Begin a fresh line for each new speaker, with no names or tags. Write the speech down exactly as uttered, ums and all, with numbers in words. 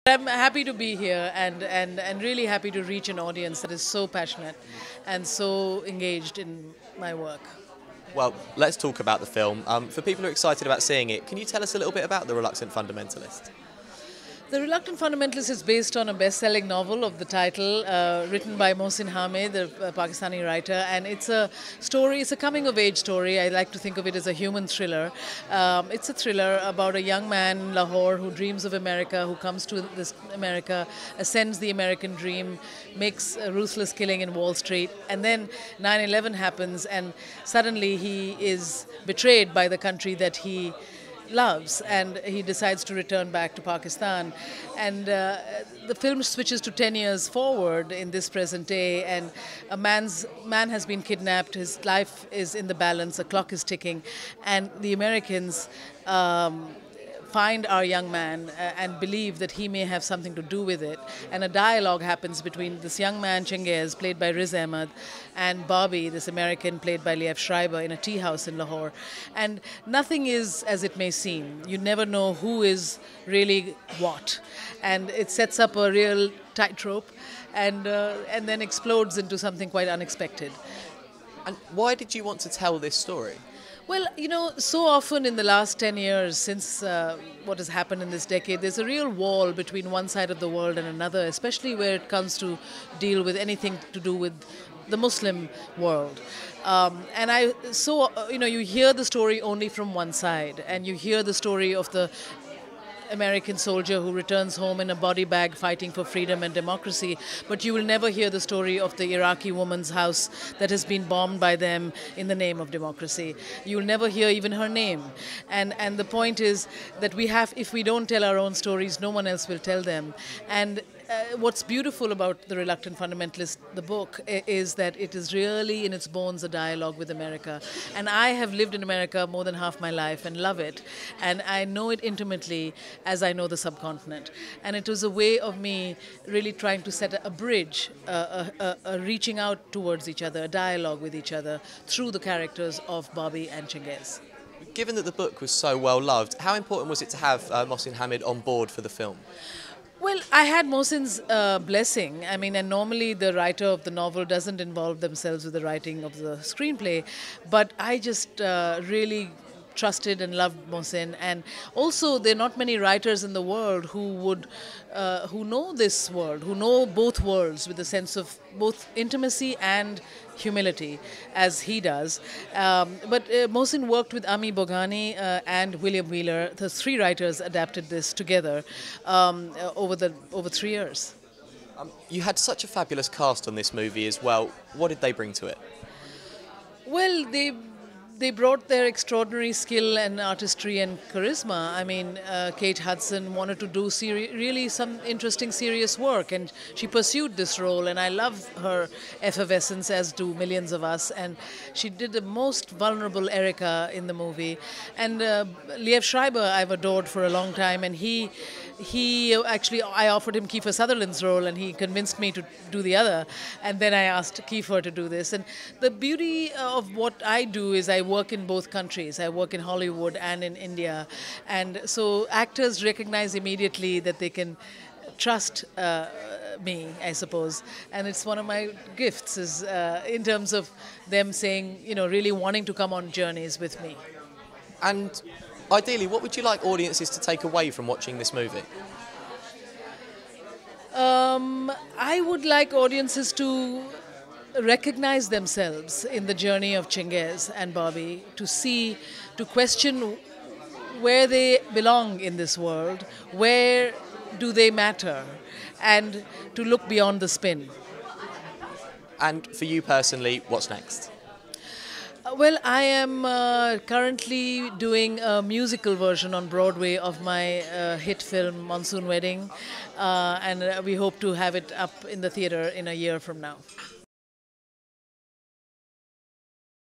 I'm happy to be here and, and, and really happy to reach an audience that is so passionate and so engaged in my work.
Well, let's talk about the film. Um, for people who are excited about seeing it, can you tell us a little bit about The Reluctant Fundamentalist?
The Reluctant Fundamentalist is based on a best-selling novel of the title, uh, written by Mohsin Hamid, the uh, Pakistani writer, and it's a story, it's a coming-of-age story. I like to think of it as a human thriller. Um, it's a thriller about a young man in Lahore who dreams of America, who comes to this America, ascends the American dream, makes a ruthless killing in Wall Street, and then nine eleven happens, and suddenly he is betrayed by the country that he loves, and he decides to return back to Pakistan. And uh, the film switches to ten years forward in this present day, and a man's man has been kidnapped, his life is in the balance, a clock is ticking, and the Americans um, find our young man uh, and believe that he may have something to do with it. And a dialogue happens between this young man, Chinguez, played by Riz Ahmed, and Bobby, this American, played by Liev Schreiber, in a tea house in Lahore. And nothing is as it may seem. You never know who is really what. And it sets up a real tightrope and, uh, and then explodes into something quite unexpected.
And why did you want to tell this story?
Well, you know, so often in the last ten years, since uh, what has happened in this decade, there's a real wall between one side of the world and another, especially where it comes to deal with anything to do with the Muslim world. Um, and I, so, uh, you know, you hear the story only from one side, and you hear the story of the American soldier who returns home in a body bag fighting for freedom and democracy, but you will never hear the story of the Iraqi woman's house that has been bombed by them in the name of democracy. You will never hear even her name. And and the point is that we have, if we don't tell our own stories, no one else will tell them. And Uh, what's beautiful about The Reluctant Fundamentalist, the book, is that it is really in its bones a dialogue with America. And I have lived in America more than half my life and love it. And I know it intimately as I know the subcontinent. And it was a way of me really trying to set a bridge, uh, a, a, a reaching out towards each other, a dialogue with each other through the characters of Bobby and Chinguez.
Given that the book was so well loved, how important was it to have uh, Mohsin Hamid on board for the film?
Well, I had Mohsin's uh, blessing. I mean, and normally the writer of the novel doesn't involve themselves with the writing of the screenplay, but I just uh, really trusted and loved Mohsin. And also, there are not many writers in the world who would, uh, who know this world, who know both worlds with a sense of both intimacy and humility, as he does. Um, but uh, Mohsin worked with Ami Boghani uh, and William Wheeler. The three writers adapted this together um, over the over three years.
Um, you had such a fabulous cast on this movie as well. What did they bring to it?
Well, they they brought their extraordinary skill and artistry and charisma. I mean, uh, Kate Hudson wanted to do seri- really some interesting, serious work, and she pursued this role, and I love her effervescence, as do millions of us, and she did the most vulnerable Erica in the movie. And uh, Liev Schreiber I've adored for a long time, and he he actually, I offered him Kiefer Sutherland's role, and he convinced me to do the other, and then I asked Kiefer to do this. And the beauty of what I do is I work in both countries. I work in Hollywood and in India, and so actors recognize immediately that they can trust uh, me, I suppose, and it's one of my gifts is uh, in terms of them saying, you know, really wanting to come on journeys with me.
And ideally, what would you like audiences to take away from watching this movie?
Um, I would like audiences to recognize themselves in the journey of Chinguez and Bobby, to see, to question where they belong in this world, where do they matter, and to look beyond the spin.
And for you personally, what's next?
Uh, Well, I am uh, currently doing a musical version on Broadway of my uh, hit film Monsoon Wedding, uh, and uh, we hope to have it up in the theater in a year from now.